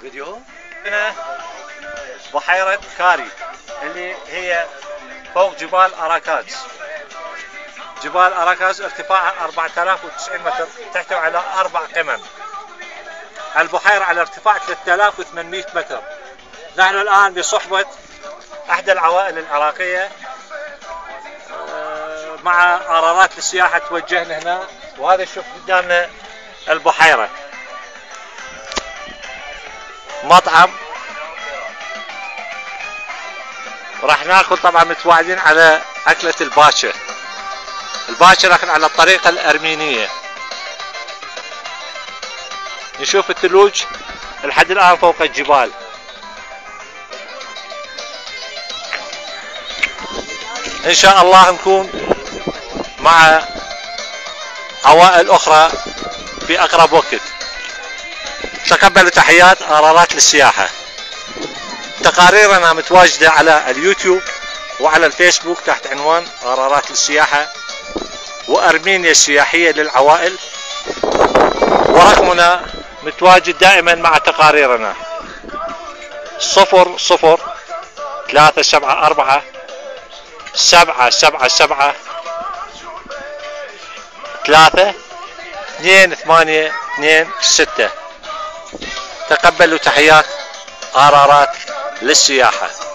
فيديو. هنا بحيرة كاري اللي هي فوق جبال أراكاز. جبال أراكاز ارتفاعها 4090 متر، تحتوي على 4 قمم. البحيرة على ارتفاع 3800 متر. نحن الآن بصحبة أحدى العوائل العراقية مع قرارات للسياحة توجهنا هنا، وهذا شوف قدامنا البحيرة، مطعم راح ناكل. طبعا متواعدين على أكلة الباشا. الباشا لكن على الطريقة الأرمينية. نشوف الثلوج لحد الآن فوق الجبال. إن شاء الله نكون مع عوائل أخرى في أقرب وقت. تقبلوا تحيات قرارات للسياحة. تقاريرنا متواجدة على اليوتيوب وعلى الفيسبوك تحت عنوان قرارات للسياحة وأرمينيا السياحية للعوائل، ورقمنا متواجد دائما مع تقاريرنا 00-374 777 32826. تقبلوا تحيات قرارات للسياحة.